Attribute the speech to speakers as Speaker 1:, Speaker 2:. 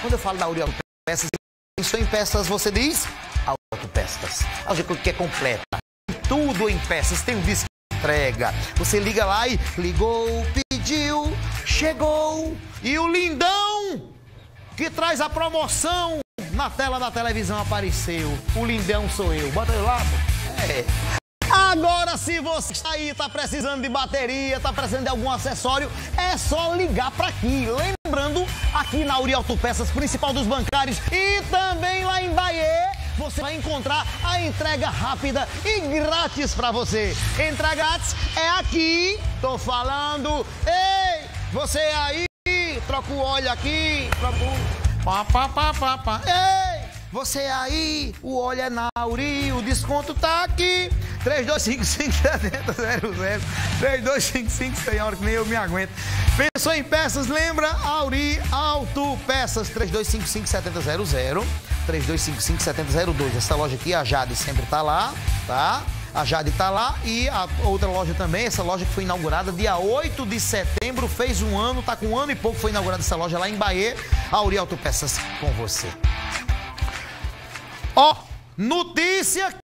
Speaker 1: Quando eu falo da Auri Autopeças, pensou em peças, você diz Autopeças. A loja que é completa. Tudo em peças, tem um disco de entrega. Você liga lá e ligou, pediu, chegou. E o lindão que traz a promoção na tela da televisão apareceu. O lindão sou eu. Bota aí lá. Agora, se você aí tá precisando de bateria, tá precisando de algum acessório, é só ligar para aqui. Lembrando, aqui na Auri Autopeças, principal dos bancários, e também lá em Bahia, você vai encontrar a entrega rápida e grátis para você. Entrega grátis é aqui, tô falando. Ei, você aí, troca o óleo aqui, troca o... Ei, você aí, o óleo é na Auri, o desconto tá aqui. 3255-7000, 3255, hora que nem eu me aguento. Pensou em peças? Lembra? Auri Autopeças, 3255-7000, 3255-7002. Essa loja aqui, a Jade sempre tá lá, tá? A Jade tá lá e a outra loja também, essa loja que foi inaugurada dia 8 de setembro, fez um ano, tá com um ano e pouco, foi inaugurada essa loja lá em Bahia. Auri Autopeças com você. Ó, notícia